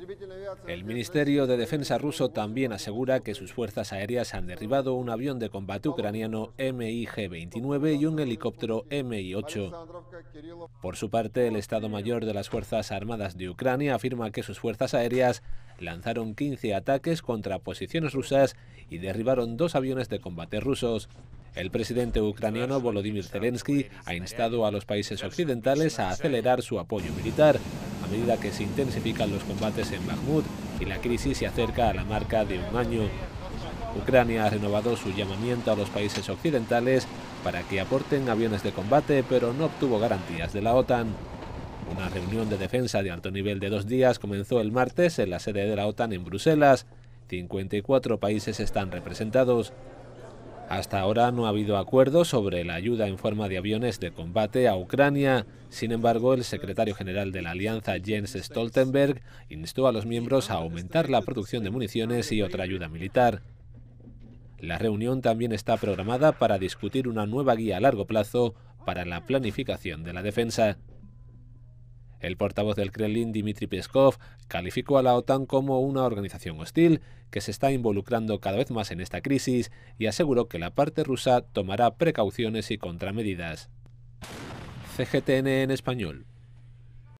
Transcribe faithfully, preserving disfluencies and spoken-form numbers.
El Ministerio de Defensa ruso también asegura que sus fuerzas aéreas han derribado un avión de combate ucraniano M I G veintinueve y un helicóptero M I ocho. Por su parte, el Estado Mayor de las Fuerzas Armadas de Ucrania afirma que sus fuerzas aéreas lanzaron quince ataques contra posiciones rusas y derribaron dos aviones de combate rusos. El presidente ucraniano Volodymyr Zelensky ha instado a los países occidentales a acelerar su apoyo militar, a medida que se intensifican los combates en Bakhmut y la crisis se acerca a la marca de un año. Ucrania ha renovado su llamamiento a los países occidentales para que aporten aviones de combate, pero no obtuvo garantías de la OTAN. Una reunión de defensa de alto nivel de dos días comenzó el martes en la sede de la OTAN en Bruselas. cincuenta y cuatro países están representados. Hasta ahora no ha habido acuerdo sobre la ayuda en forma de aviones de combate a Ucrania. Sin embargo, el secretario general de la alianza, Jens Stoltenberg, instó a los miembros a aumentar la producción de municiones y otra ayuda militar. La reunión también está programada para discutir una nueva guía a largo plazo para la planificación de la defensa. El portavoz del Kremlin, Dmitry Peskov, calificó a la OTAN como una organización hostil que se está involucrando cada vez más en esta crisis y aseguró que la parte rusa tomará precauciones y contramedidas. C G T N en español.